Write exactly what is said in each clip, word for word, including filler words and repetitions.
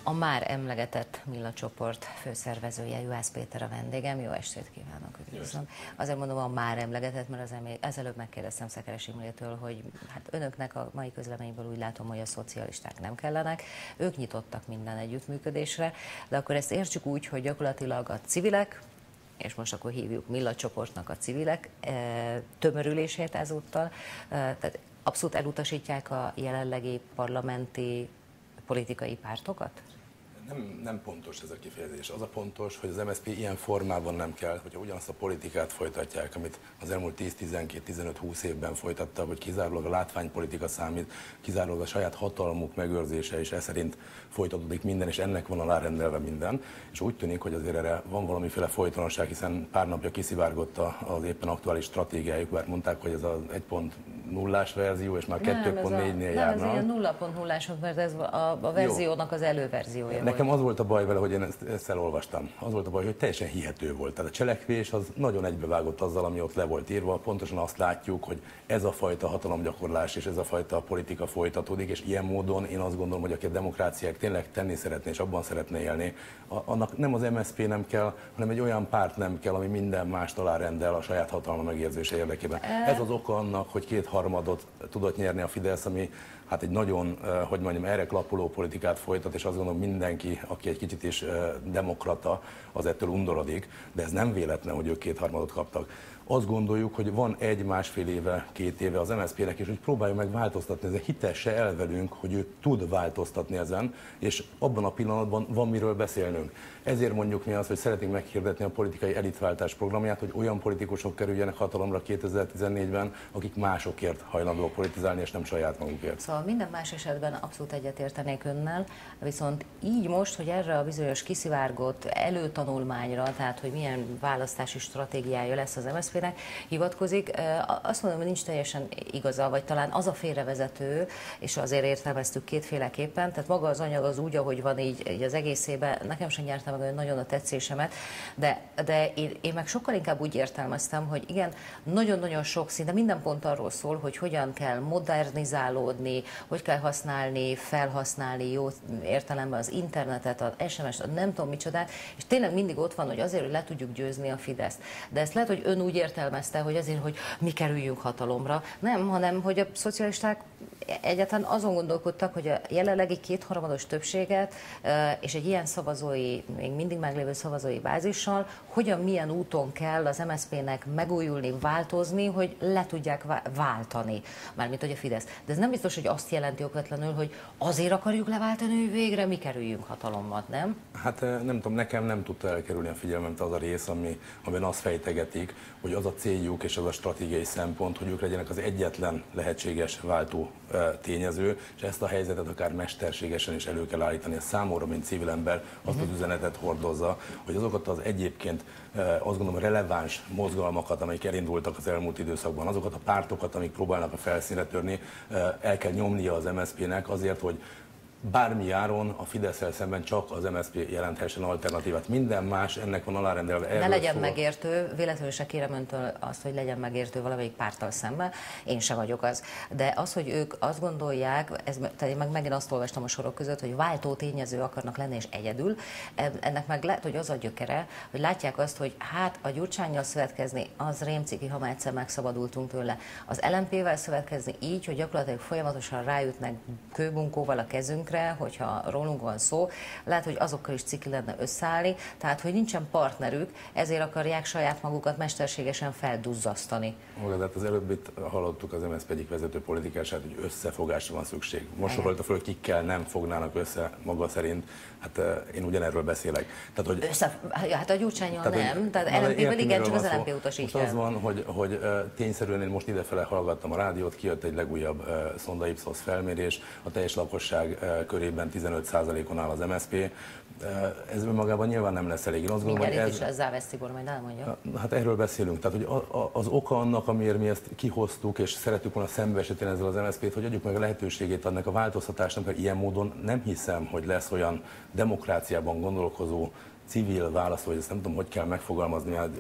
A már emlegetett Milla csoport főszervezője, Juhász Péter a vendégem. Jó estét kívánok, üdvözlöm. Azért mondom a már emlegetett, mert az ezelőbb megkérdeztem Szekeres Imrétől, hogy hát önöknek a mai közleményből úgy látom, hogy a szocialisták nem kellenek. Ők nyitottak minden együttműködésre, de akkor ezt értsük úgy, hogy gyakorlatilag a civilek, és most akkor hívjuk Milla csoportnak a civilek tömörülését ezúttal, tehát abszolút elutasítják a jelenlegi parlamenti politikai pártokat? Nem, nem pontos ez a kifejezés. Az a pontos, hogy az em es zé pé ilyen formában nem kell, hogyha ugyanazt a politikát folytatják, amit az elmúlt tíz, tizenkét, tizenöt, húsz évben folytatta, hogy kizárólag a látványpolitika számít, kizárólag a saját hatalmuk megőrzése, és ez szerint folytatódik minden, és ennek van alárendelve minden. És úgy tűnik, hogy azért erre van valamiféle folytonosság, hiszen pár napja kiszivárgott az éppen aktuális stratégiájuk, mert mondták, hogy ez az egy pont nullás verzió, és már kettő pont négynél járnak. Nem, ez ilyen nulla pont nullás, mert ez a, a verziónak az előverziója. Nekem az volt a baj vele, hogy én ezt, ezt elolvastam. Az volt a baj, hogy teljesen hihető volt. Tehát a cselekvés az nagyon egybevágott azzal, ami ott le volt írva. Pontosan azt látjuk, hogy ez a fajta hatalomgyakorlás és ez a fajta politika folytatódik, és ilyen módon én azt gondolom, hogy aki a demokráciák tényleg tenni szeretné és abban szeretne élni, annak nem az em es zé pé nem kell, hanem egy olyan párt nem kell, ami minden mást alárendel a saját hatalma megérzése érdekében. Ez az oka annak, hogy kétharmadot tudott nyerni a Fidesz, ami hát egy nagyon, hogy mondjam, erre klappoló politikát folytat, és azt gondolom mindenki, aki egy kicsit is demokrata, az ettől undorodik, de ez nem véletlen, hogy ők kétharmadot kaptak. Azt gondoljuk, hogy van egy-másfél éve, két éve az em es zé pének, és hogy próbálja meg változtatni, ez hitesse el velünk, hogy ő tud változtatni ezen, és abban a pillanatban van miről beszélnünk. Ezért mondjuk mi azt, hogy szeretnénk meghirdetni a politikai elitváltás programját, hogy olyan politikusok kerüljenek hatalomra kétezer-tizennégyben, akik másokért hajlandóak politizálni, és nem saját magukért. Szóval minden más esetben abszolút egyetértenék önnel, viszont így most, hogy erre a bizonyos kiszivárgott előtanulmányra, tehát hogy milyen választási stratégiája lesz az em es zé pének, hivatkozik, azt mondom, hogy nincs teljesen igaza, vagy talán az a félrevezető, és azért értelmeztük kétféleképpen, tehát maga az anyag az úgy, ahogy van így, így az egészében, nekem sem nyerte meg olyan nagyon a tetszésemet, de, de én, én meg sokkal inkább úgy értelmeztem, hogy igen, nagyon-nagyon sok, szinte minden pont arról szól, hogy hogyan kell modernizálódni, hogy kell használni, felhasználni jó értelemben az internetet, az es em es-t, a nem tudom micsodát, és tényleg mindig ott van, hogy azért, hogy le tudjuk győzni a Fideszt. De ezt lehet, hogy ön úgy értelmezte, hogy azért, hogy mi kerüljünk hatalomra. Nem, hanem, hogy a szocialisták egyáltalán azon gondolkodtak, hogy a jelenlegi kétharmados többséget és egy ilyen szavazói, még mindig meglévő szavazói bázissal, hogyan, milyen úton kell az em es zé pének megújulni, változni, hogy le tudják váltani, mármint hogy a Fidesz. De ez nem biztos, hogy azt jelenti okvetlenül, hogy azért akarjuk leváltani, hogy végre mi kerüljünk hatalommal, nem? Hát nem tudom, nekem nem tudta elkerülni a figyelmemt az a rész, ami, amiben azt fejtegetik, hogy az a céljuk és az a stratégiai szempont, hogy ők legyenek az egyetlen lehetséges váltó tényező, és ezt a helyzetet akár mesterségesen is elő kell állítani. Ez számomra, mint civil ember, azt az üzenetet hordozza, hogy azokat az egyébként azt gondolom releváns mozgalmakat, amelyek elindultak az elmúlt időszakban, azokat a pártokat, amik próbálnak a felszínre törni, el kell nyomnia az em es zé pének azért, hogy bármi áron a Fidesszel szemben csak az em es zé pé jelenthessen alternatívát. Minden más ennek van alárendelve. Ne legyen szól. Megértő, véletlenül se kérem öntől azt, hogy legyen megértő valamelyik párttal szemben, én sem vagyok az. De az, hogy ők azt gondolják, ez, tehát meg megint azt olvastam a sorok között, hogy váltó tényező akarnak lenni és egyedül, ennek meg lehet, hogy az a gyökere, hogy látják azt, hogy hát a Gyurcsánnyal szövetkezni, az rémciki, ha már egyszer megszabadultunk tőle. Az el em pé-vel szövetkezni így, hogy gyakorlatilag folyamatosan rájutnak kőbunkóval a kezünkre, hogyha rólunk van szó, lehet, hogy azokkal is ciki lenne összeállni, tehát, hogy nincsen partnerük, ezért akarják saját magukat mesterségesen felduzzasztani. Maga, hát az előbb itt hallottuk az em es zé pé egyik vezető politikását, hogy összefogásra van szükség. Most sorolta föl, hogy kikkel nem fognának össze maga szerint, hát én ugyanerről beszélek. Tehát, hogy, Össze, hát a Gyurcsánnyal nem, hogy, tehát el em pé-vel igen, csak az el em pé utasítja. Most az van, hogy, hogy tényszerűen én most idefele hallgattam a rádiót, kijött egy legújabb szonda Ipsos felmérés, a teljes lakosság körében tizenöt százalékon áll az em es zé pé. Ez önmagában nyilván nem lesz elég. Én azt gondolom, hogy ez... is ezzel vesz Tibor, majd elmondja. Hát erről beszélünk. Tehát, hogy a, a, az oka annak, amiért mi ezt kihoztuk, és szerettük volna szembesíteni ezzel az em es zé pét, hogy adjuk meg a lehetőségét annak a változtatásnak, hogy ilyen módon nem hiszem, hogy lesz olyan demokráciában gondolkozó civil választó, hogy ezt nem tudom, hogy kell megfogalmazni, hát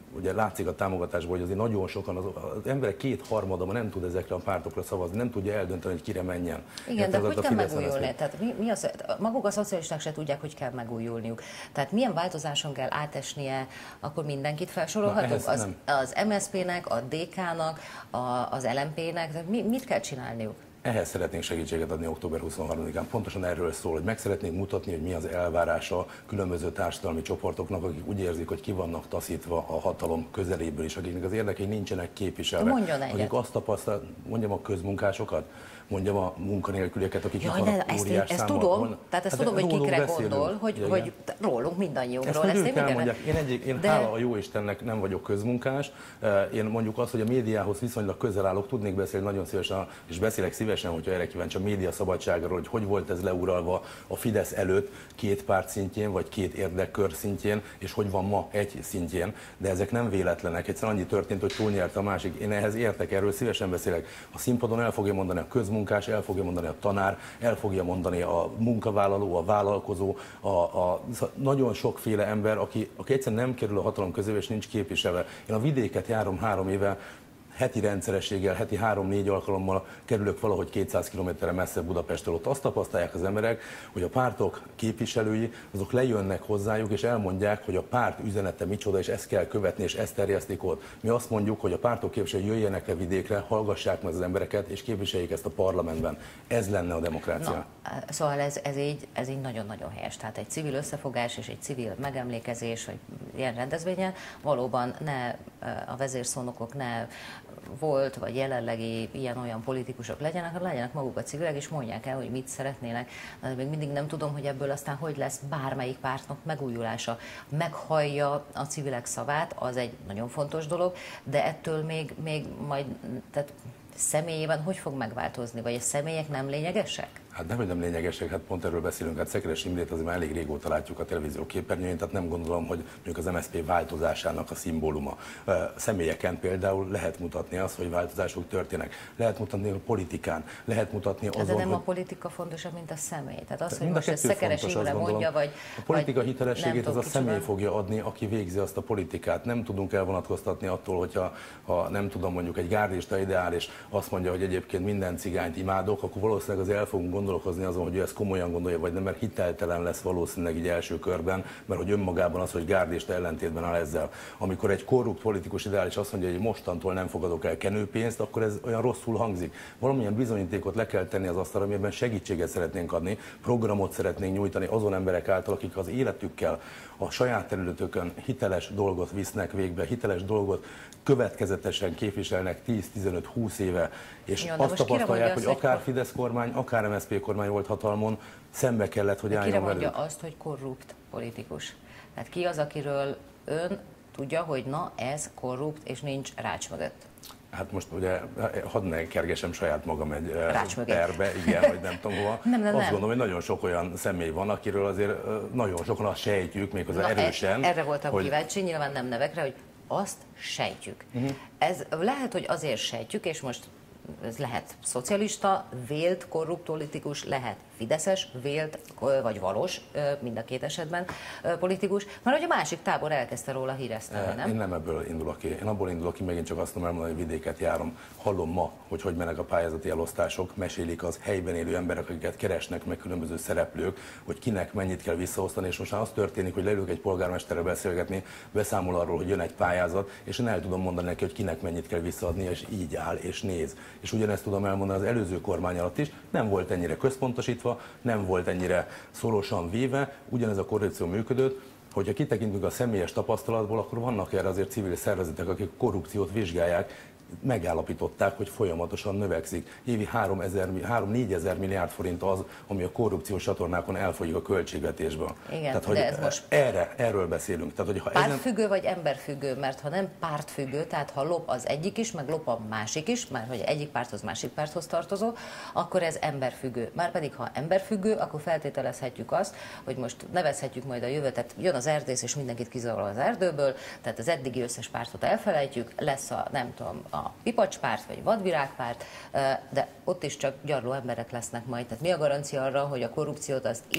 ugye látszik a támogatásból, hogy azért nagyon sokan, az, az emberek kétharmada nem tud ezekre a pártokra szavazni, nem tudja eldönteni, hogy kire menjen. Igen, de hogy kell megújulni? Tehát mi, mi az, maguk a szocialisták se tudják, hogy kell megújulniuk. Tehát milyen változáson kell átesnie, akkor mindenkit felsorolhatunk? Az, az em es zé pének, a dé ká-nak, az el em pének, tehát mi, mit kell csinálniuk? Ehhez szeretnénk segítséget adni október huszonharmadikán. Pontosan erről szól, hogy meg szeretnénk mutatni, hogy mi az elvárása különböző társadalmi csoportoknak, akik úgy érzik, hogy ki vannak taszítva a hatalom közeléből is, akiknek az érdekei nincsenek képviselve. Mondjon egyet. Akik azt tapasztal, mondjam a közmunkásokat, mondjam a munkanélkülieket, akik Jaj, ne, ezt, én, ezt tudom, volna. Tehát ezt hát tudom, hogy kikre beszélünk. gondol, hogy, igen. hogy rólunk mindannyiunkról. Ezt, ezt én minden... Én, egyik, én de... hála a jó Istennek nem vagyok közmunkás. Én mondjuk azt, hogy a médiához viszonylag közel állok, tudnék beszélni nagyon szívesen, és beszélek szívesen, hogyha erre kíváncsi a média szabadságáról, hogy hogy volt ez leuralva a Fidesz előtt két párt szintjén, vagy két érdekkör szintjén, és hogy van ma egy szintjén. De ezek nem véletlenek. Egyszerűen annyi történt, hogy túlnyert a másik. Én ehhez értek, erről szívesen beszélek. A színpadon el fogja mondani a közmunkás, el fogja mondani a tanár, el fogja mondani a munkavállaló, a vállalkozó, a, a nagyon sokféle ember, aki, aki egyszerűen nem kerül a hatalom közébe és nincs képviselve. Én a vidéket járom három éve, heti rendszerességgel, heti három-négy alkalommal kerülök valahogy kétszáz kilométerre messzebb Budapesttől. Ott azt tapasztalják az emberek, hogy a pártok képviselői azok lejönnek hozzájuk, és elmondják, hogy a párt üzenete micsoda, és ezt kell követni, és ezt terjesztik ott. Mi azt mondjuk, hogy a pártok képviselői jöjjenek le vidékre, hallgassák meg az embereket, és képviseljék ezt a parlamentben. Ez lenne a demokrácia. Na, szóval ez, ez így ez így nagyon-nagyon helyes. Tehát egy civil összefogás és egy civil megemlékezés, vagy ilyen rendezvényen valóban ne a vezérszónokok, ne volt vagy jelenlegi ilyen-olyan politikusok legyenek, hanem legyenek maguk a civilek, és mondják el, hogy mit szeretnének. De még mindig nem tudom, hogy ebből aztán hogy lesz bármelyik pártnak megújulása. Meghallja a civilek szavát, az egy nagyon fontos dolog, de ettől még, még majd, tehát személyében hogy fog megváltozni? Vagy a személyek nem lényegesek? Hát nem, hogy nem lényegesek, hát pont erről beszélünk. Hát Szekeres Imrét azért már elég régóta látjuk a televízió képernyőjén, tehát nem gondolom, hogy mondjuk az em es zé pé változásának a szimbóluma. Személyeken például lehet mutatni azt, hogy változások történnek. Lehet mutatni a politikán, lehet mutatni azon, de nem hogy... a politika fontosabb, mint a személy. Tehát az, hogy most ezt Szekeres Imre mondja, vagy... A politika hitelességét az a kicsoda. személy fogja adni, aki végzi azt a politikát. Nem tudunk elvonatkoztatni attól, hogyha ha nem tudom, mondjuk egy gárdista ideál, és azt mondja, hogy egyébként minden cigányt imádok, akkor valószínűleg az el fogunk gondolkozni azon, hogy ő ezt komolyan gondolja, vagy nem, mert hiteltelen lesz valószínűleg így első körben, mert hogy önmagában az, hogy gárdista ellentétben áll ezzel. Amikor egy korrupt politikus ideális azt mondja, hogy mostantól nem fogadok el kenőpénzt, akkor ez olyan rosszul hangzik. Valamilyen bizonyítékot le kell tenni az asztalra, amiben segítséget szeretnénk adni, programot szeretnénk nyújtani azon emberek által, akik az életükkel a saját területükön hiteles dolgot visznek végbe, hiteles dolgot következetesen képviselnek tíz-tizenöt-húsz éve, és jó, azt tapasztalják, hogy azt, akár hogy... Fidesz kormány, akár em es zé pé kormány volt hatalmon, szembe kellett, hogy álljon velük. Kire mondja azt, hogy korrupt politikus? Tehát ki az, akiről ön tudja, hogy na ez korrupt, és nincs rács mögött? Hát most ugye, hadd ne kergesem saját magam egy terbe, igen, vagy nem tudom hova. nem, nem, azt nem. gondolom, hogy nagyon sok olyan személy van, akiről azért nagyon sokan azt sejtjük, méghozzá erősen. Erre voltam hogy... kíváncsi, nyilván nem nevekre, hogy azt sejtjük. Uh-huh. Ez lehet, hogy azért sejtjük, és most ez lehet szocialista, vélt korrupt politikus, lehet fideszes, vélt vagy valós, mind a két esetben politikus, mert hogy a másik tábor elkezdte róla híreszteni, nem? Én nem ebből indulok ki. Én abból indulok ki, megint csak azt tudom elmondani, hogy vidéket járom. Hallom ma, hogy hogy mennek a pályázati elosztások, mesélik az helyben élő emberek, akiket keresnek meg különböző szereplők, hogy kinek mennyit kell visszaosztani, és most már az történik, hogy leülök egy polgármesterrel beszélgetni, beszámol arról, hogy jön egy pályázat, és én el tudom mondani neki, hogy kinek mennyit kell visszaadni, és így áll és néz. És ugyanezt tudom elmondani az előző kormány alatt is, nem volt ennyire központosítva, nem volt ennyire szorosan véve, ugyanez a korrupció működött. Hogyha kitekintünk a személyes tapasztalatból, akkor vannak erre azért civil szervezetek, akik korrupciót vizsgálják, megállapították, hogy folyamatosan növekszik. Évi három-négyezer milliárd forint az, ami a korrupciós csatornákon elfogyik a költségvetésből. Igen, Tehát, hogy de ez most erre, erről beszélünk. Tehát, hogy ha pártfüggő ezen... vagy emberfüggő, mert ha nem pártfüggő, tehát ha lop az egyik is, meg lop a másik is, mert hogy egyik párthoz, másik párthoz tartozó, akkor ez emberfüggő. Márpedig ha emberfüggő, akkor feltételezhetjük azt, hogy most nevezhetjük majd a jövőt, tehát jön az erdész, és mindenkit kizavol az erdőből, tehát az eddigi összes pártot elfelejtjük, lesz a, nem tudom, a pipacspárt vagy vadvirágpárt, de ott is csak gyarló emberek lesznek majd. Tehát mi a garancia arra, hogy a korrupciót azt így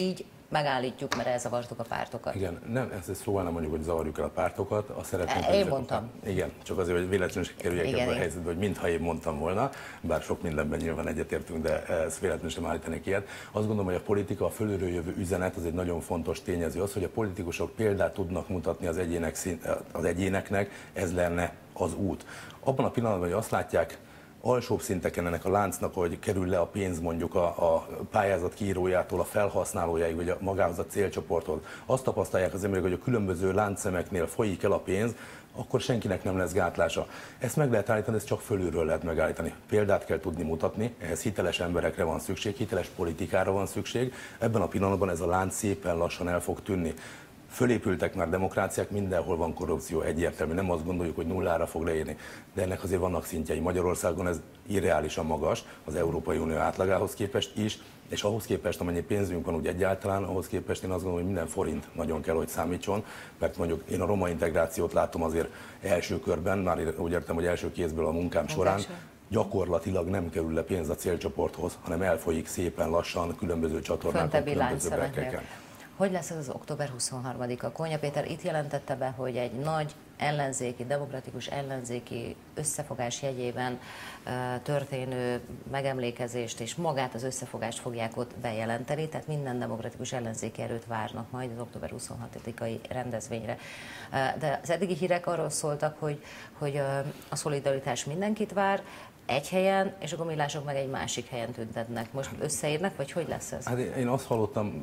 megállítjuk, mert elzavartuk a pártokat. Igen, nem, ezt szóval nem mondjuk, hogy zavarjuk el a pártokat, azt szeretném... Én mondtam. A, igen, csak azért, hogy véletlenül is kerüljek ebbe a helyzetbe, hogy mintha én mondtam volna, bár sok mindenben nyilván egyetértünk, de ezt véletlenül sem állítanék ilyet. Azt gondolom, hogy a politika, a fölülről jövő üzenet, az egy nagyon fontos tényező az, hogy a politikusok példát tudnak mutatni az, egyének, az egyéneknek, ez lenne az út. Abban a pillanatban, hogy azt látják, alsóbb szinteken ennek a láncnak, hogy kerül le a pénz mondjuk a, a pályázat kiírójától a felhasználójáig, vagy a magához a célcsoporthoz. Azt tapasztalják az emberek, hogy a különböző láncszemeknél folyik el a pénz, akkor senkinek nem lesz gátlása. Ezt meg lehet állítani, ezt csak fölülről lehet megállítani. Példát kell tudni mutatni, ehhez hiteles emberekre van szükség, hiteles politikára van szükség. Ebben a pillanatban ez a lánc szépen lassan el fog tűnni. Fölépültek már demokráciák, mindenhol van korrupció, egyértelmű, nem azt gondoljuk, hogy nullára fog leérni, de ennek azért vannak szintjei. Magyarországon ez irreálisan magas az Európai Unió átlagához képest is, és ahhoz képest, amennyi pénzünk van úgy egyáltalán, ahhoz képest én azt gondolom, hogy minden forint nagyon kell, hogy számítson, mert mondjuk én a roma integrációt látom azért első körben, már úgy értem, hogy első kézből a munkám során, gyakorlatilag nem kerül le pénz a célcsoporthoz, hanem elfolyik szépen lassan különböző csatornákon, különböző berkeken. Hogy lesz ez az október huszonharmadika? Kónya Péter itt jelentette be, hogy egy nagy ellenzéki, demokratikus ellenzéki összefogás jegyében uh, történő megemlékezést és magát az összefogást fogják ott bejelenteni, tehát minden demokratikus ellenzéki erőt várnak majd az október huszonhatodikai rendezvényre. Uh, de az eddigi hírek arról szóltak, hogy, hogy uh, a szolidaritás mindenkit vár, egy helyen, és a gomillások meg egy másik helyen tüntetnek. Most összeírnak, vagy hogy lesz ez? Hát én azt hallottam,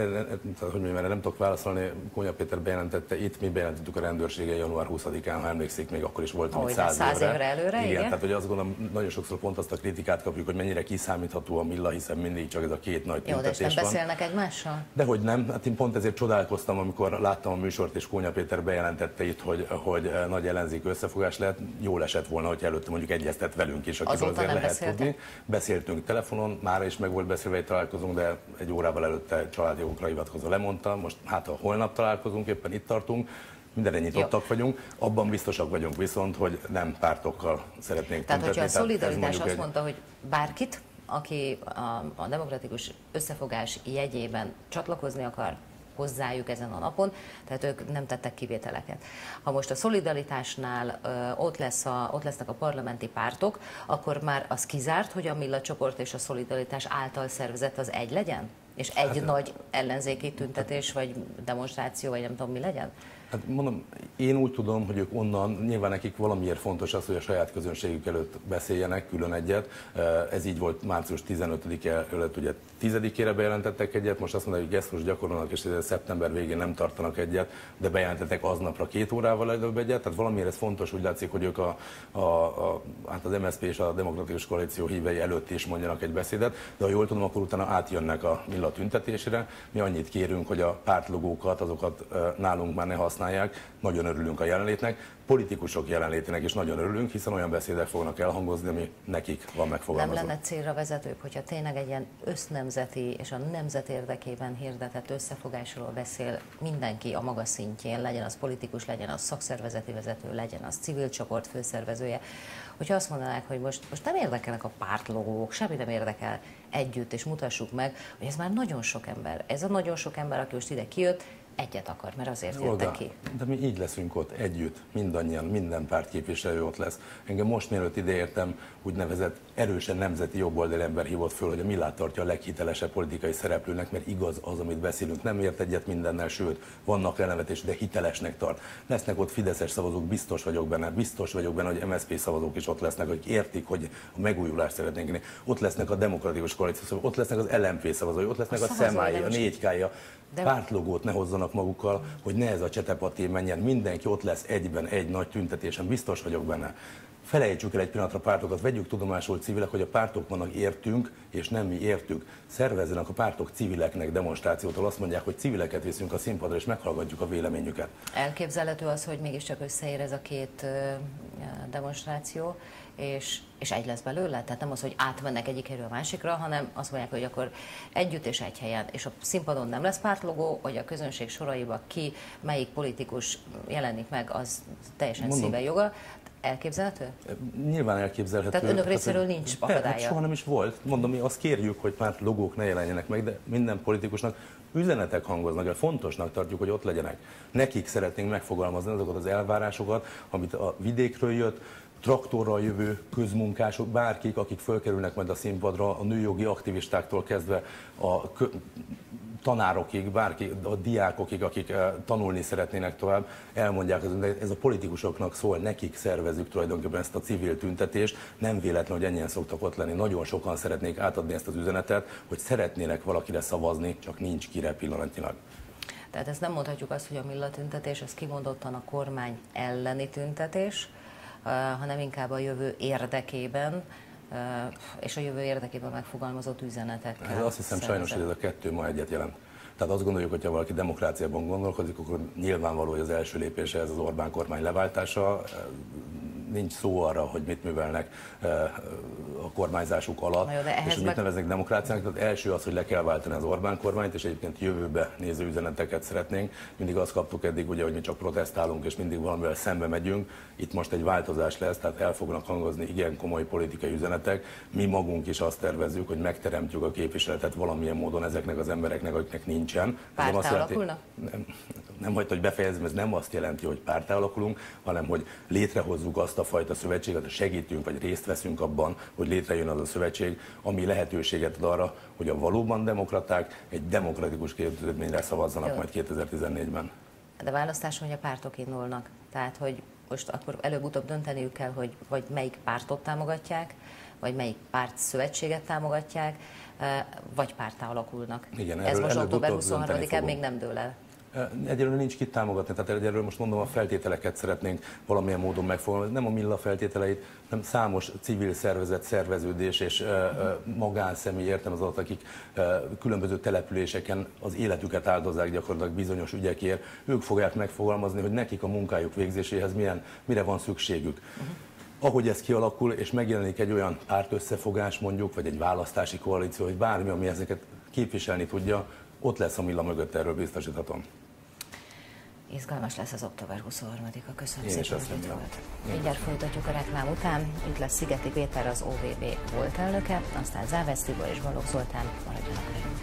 hogy mondjam, erre nem tudok válaszolni, Kónya Péter bejelentette, itt mi bejelentettük a rendőrséggel január huszadikán, ha emlékszik, még akkor is voltam itt száz, száz évre. évre előre, igen. igen. Tehát hogy azt gondolom, nagyon sokszor pont azt a kritikát kapjuk, hogy mennyire kiszámítható a Milla, hiszen mindig csak ez a két nagy tüntetés van. Jó, de nem beszélnek egymással? Dehogy nem, hát én pont ezért csodálkoztam, amikor láttam a műsort, és Kónya Péter bejelentette itt, hogy, hogy nagy ellenzék összefogás lehet. Jól esett volna, hogy előtte mondjuk egyeztet velünk is, akiről azért lehet tudni. Beszéltünk telefonon, már is meg volt beszélve, egy találkozunk, de egy órával előtte családjogokra hivatkozva lemondta. Most hát ha holnap találkozunk, éppen itt tartunk, mindenre nyitottak vagyunk. Abban biztosak vagyunk viszont, hogy nem pártokkal szeretnénk Tehát, tüntetni. hogyha a Szolidaritás azt egy... mondta, hogy bárkit, aki a, a demokratikus összefogás jegyében csatlakozni akar hozzájuk ezen a napon, tehát ők nem tettek kivételeket. Ha most a szolidaritásnál ö, ott, lesz a, ott lesznek a parlamenti pártok, akkor már az kizárt, hogy a Milla csoport és a szolidaritás által szervezett az egy legyen? És egy hát, nagy ellenzéki tüntetés, vagy demonstráció, vagy nem tudom mi legyen? Hát mondom, én úgy tudom, hogy ők onnan, nyilván nekik valamiért fontos az, hogy a saját közönségük előtt beszéljenek külön egyet. Ez így volt március tizenötödike előtt, ugye tizedikére bejelentettek egyet, most azt mondják, hogy gesztus gyakorolnak, és szeptember végén nem tartanak egyet, de bejelentettek aznapra két órával előbb egyet, tehát valamiért ez fontos, úgy látszik, hogy ők a, a, a, hát az em es zé pé és a Demokratikus Koalíció hívei előtt is mondjanak egy beszédet, de ha jól tudom, akkor utána átjönnek a Milla tüntetésére. Mi annyit kérünk, hogy a pártlogókat, azokat nálunk már ne használják, nagyon örülünk a jelenlétnek, politikusok jelenlétének is nagyon örülünk, hiszen olyan beszédek fognak elhangozni, ami nekik van megfogalmazva. Nem lenne célra vezetőbb, hogyha tényleg egy ilyen össznemzeti és a nemzet érdekében hirdetett összefogásról beszél mindenki a maga szintjén, legyen az politikus, legyen az szakszervezeti vezető, legyen az civil csoport főszervezője, hogyha azt mondanák, hogy most, most nem érdekelnek a pártlogók, semmi nem érdekel együtt, és mutassuk meg, hogy ez már nagyon sok ember. Ez a nagyon sok ember, aki most ide kijött, egyet akar, mert azért jöttek ki. De mi így leszünk ott együtt, mindannyian, minden párt képviselő ott lesz. Engem most mielőtt ideértem, úgynevezett erősen nemzeti jobboldali ember hívott föl, hogy a Millát tartja a leghitelesebb politikai szereplőnek, mert igaz az, amit beszélünk. Nem ért egyet mindennel, sőt, vannak elnevetés, de hitelesnek tart. Lesznek ott fideszes szavazók, biztos vagyok benne, biztos vagyok benne, hogy em es zé pé szavazók is ott lesznek, hogy értik, hogy a megújulást szeretnénk tenni. Ott lesznek a Demokratikus Koalíció, ott lesznek az el em pé szavazói, ott lesznek a, a szemályi, a négy ká-ja. De... pártlogót ne hozzanak magukkal, hogy ne ez a csetepaté menjen, mindenki ott lesz egyben, egy nagy tüntetésen, biztos vagyok benne. Felejtsük el egy pillanatra a pártokat, vegyük tudomásul civilek, hogy a pártok vannak értünk, és nem mi értük. Szervezzenek a pártok civileknek demonstrációtól, azt mondják, hogy civileket viszünk a színpadra, és meghallgatjuk a véleményüket. Elképzelhető az, hogy mégiscsak összeér ez a két demonstráció, és, és egy lesz belőle, tehát nem az, hogy átmennek egyik helyről a másikra, hanem azt mondják, hogy akkor együtt és egy helyen, és a színpadon nem lesz pártlogó, hogy a közönség soraiba ki, melyik politikus jelenik meg, az teljesen szíve joga. elképzelhető? Nyilván elképzelhető. Tehát önök részéről nincs akadálya? Hát soha nem is volt. Mondom, mi azt kérjük, hogy párt logók ne jelenjenek meg, de minden politikusnak üzenetek hangoznak el, fontosnak tartjuk, hogy ott legyenek. Nekik szeretnénk megfogalmazni azokat az elvárásokat, amit a vidékről jött, traktorral jövő közmunkások, bárkik, akik fölkerülnek majd a színpadra, a nőjogi aktivistáktól kezdve a tanárokig, bárki, a diákokig, akik tanulni szeretnének tovább, elmondják, hogy ez a politikusoknak szól, nekik szervezzük tulajdonképpen ezt a civil tüntetést. Nem véletlen, hogy ennyien szoktak ott lenni. Nagyon sokan szeretnék átadni ezt az üzenetet, hogy szeretnének valakire szavazni, csak nincs kire pillanatnyilag. Tehát ezt nem mondhatjuk azt, hogy a Milla tüntetés, ez kimondottan a kormány elleni tüntetés, hanem inkább a jövő érdekében, és a jövő érdekében megfogalmazott üzenetekkel. Ez azt hiszem sajnos, hogy ez a kettő ma egyet jelent. Tehát azt gondoljuk, hogy ha valaki demokráciában gondolkodik, akkor nyilvánvaló, hogy az első lépése ez az Orbán kormány leváltása. Nincs szó arra, hogy mit művelnek a kormányzásuk alatt, és hogy mit neveznek demokráciának. Tehát első az, hogy le kell váltani az Orbán kormányt, és egyébként jövőbe néző üzeneteket szeretnénk. Mindig azt kaptuk eddig, ugye, hogy mi csak protestálunk, és mindig valamivel szembe megyünk. Itt most egy változás lesz, tehát el fognak hangozni igen komoly politikai üzenetek. Mi magunk is azt tervezzük, hogy megteremtjük a képviseletet valamilyen módon ezeknek az embereknek, akiknek nincsen. Párttá alakulnak? Nem, nem hagyta, hogy befejezem, ez nem azt jelenti, hogy párttá alakulunk, hanem hogy létrehozzuk azt a fajta szövetséget, hogy segítünk, vagy részt veszünk abban, hogy létrejön az a szövetség, ami lehetőséget ad arra, hogy a valóban demokraták egy demokratikus képződményre szavazzanak Jó. majd kétezer-tizennégyben. De választáson, hogy a pártok indulnak. Tehát, hogy most akkor előbb-utóbb dönteniük kell, hogy vagy melyik pártot támogatják, vagy melyik párt szövetséget támogatják, vagy párttá alakulnak. Igen, ez most október huszonharmadikán még nem dől el. Egyelőre nincs kit támogatni, tehát egyelőre most mondom, a feltételeket szeretnénk valamilyen módon megfogalmazni. Nem a Milla feltételeit, hanem számos civil szervezet, szerveződés és magánszemély, értem az alatt, akik különböző településeken az életüket áldozzák gyakorlatilag bizonyos ügyekért. Ők fogják megfogalmazni, hogy nekik a munkájuk végzéséhez milyen, mire van szükségük. Uh-huh. Ahogy ez kialakul, és megjelenik egy olyan pártösszefogás mondjuk, vagy egy választási koalíció, vagy bármi, ami ezeket képviselni tudja, ott lesz a Milla mögött, erről biztosíthatom. Izgalmas lesz az október huszonharmadika. Köszönöm Én szépen, hogy itt volt. Mindjárt folytatjuk a reklám után. Itt lesz Szigeti Péter, az o vé bé volt elnöke, aztán Závesz Tibor és Balogh Zoltán. Maradjanak velünk.